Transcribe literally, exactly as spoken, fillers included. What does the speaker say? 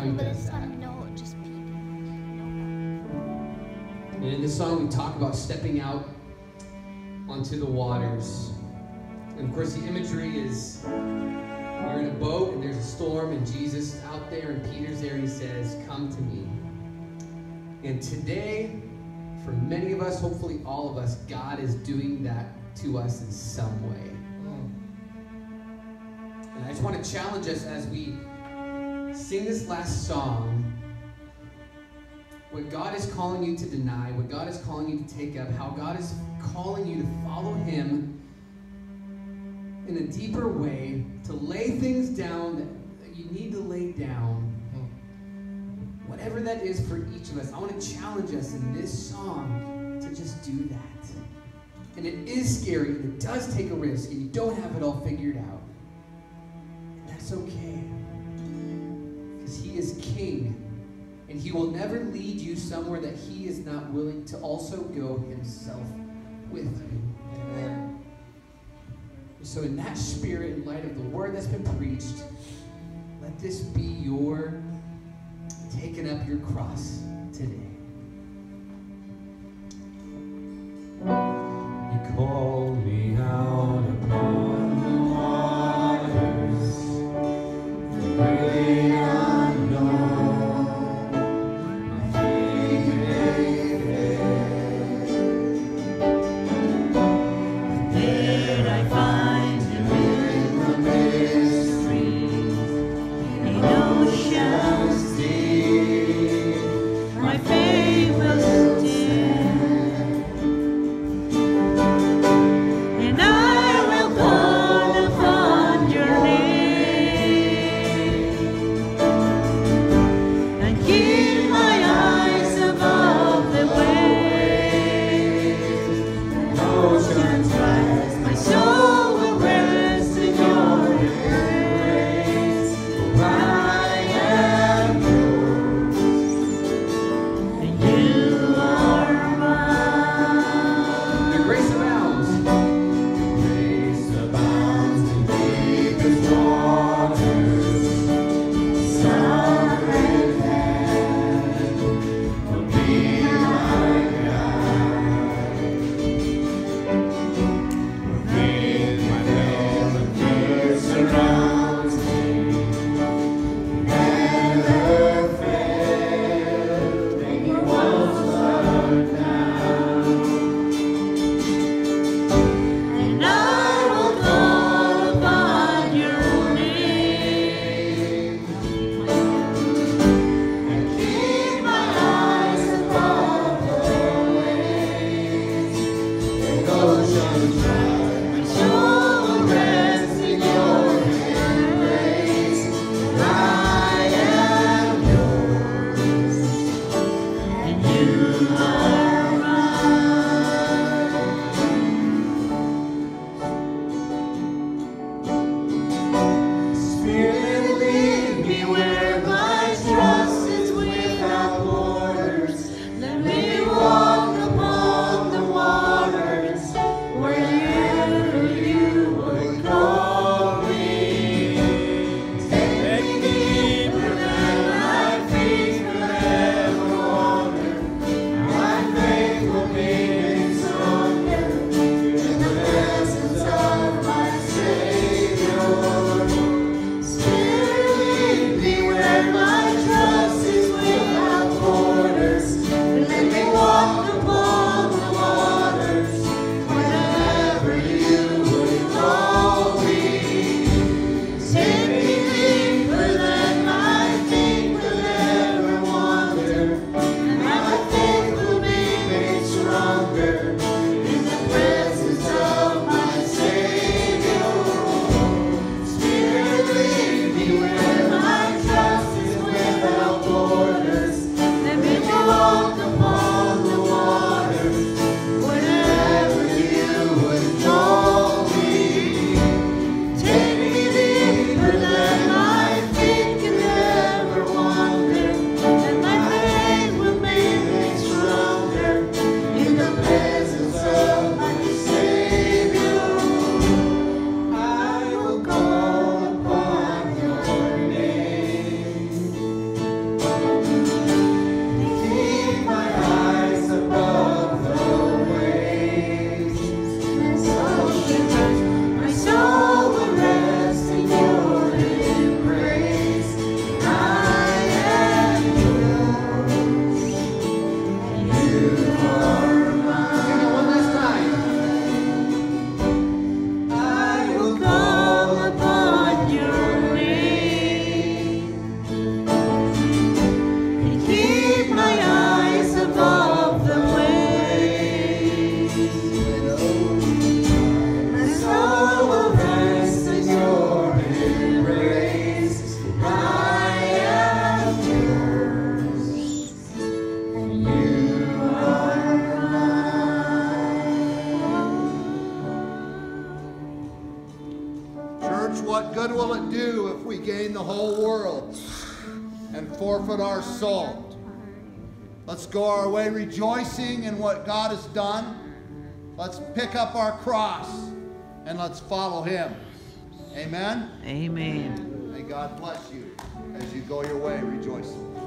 he does that. And in this song, we talk about stepping out onto the waters. And of course, the imagery is you're in a boat and there's a storm and Jesus is out there and Peter's there and he says, "Come to me." And today, for many of us, hopefully all of us, God is doing that to us in some way. And I just want to challenge us as we sing this last song. What God is calling you to deny, what God is calling you to take up, how God is calling you to follow Him in a deeper way, to lay things down that, that you need to lay down. Whatever that is for each of us, I want to challenge us in this song to just do that. And it is scary, and it does take a risk, and you don't have it all figured out. And that's okay. Because He is King. And He will never lead you somewhere that He is not willing to also go Himself with you. Amen. So in that spirit, in light of the word that's been preached, let this be your taking up your cross today. You called me out upon the waters, the great unknown. Thank you. and forfeit our soul. Let's go our way rejoicing in what God has done. Let's pick up our cross and let's follow him. Amen? Amen. May God bless you as you go your way rejoicing.